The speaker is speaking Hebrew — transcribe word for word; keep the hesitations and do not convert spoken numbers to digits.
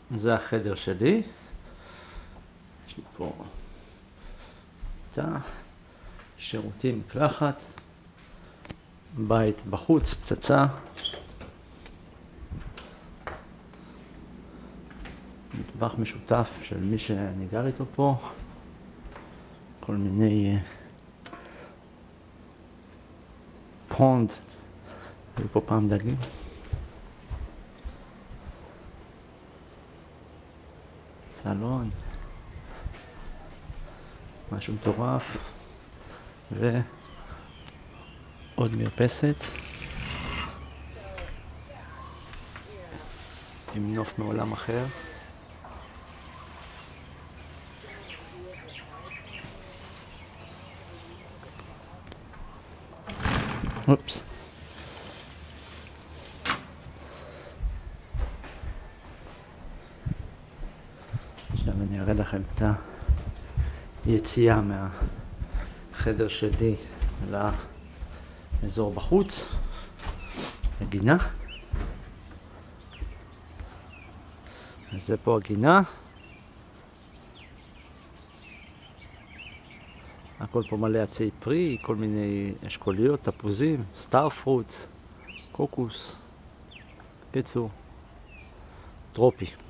זה החדר שלי. יש לי פה תא, שירותים, מקלחת, בית בחוץ, פצצה. מטבח משותף של מי שאני גר איתו פה. כל מיני פונד, היו פה פעם דגים. סלון, משהו מטורף, ועוד מרפסת עם נוף מעולם אחר. אופס. עכשיו אני אראה לכם את היציאה מהחדר שלי לאזור בחוץ, הגינה. אז זה פה הגינה. הכל פה מלא עצי פרי, כל מיני אשכוליות, תפוזים, סטאר פרוט, קוקוס. קיצור, טרופי.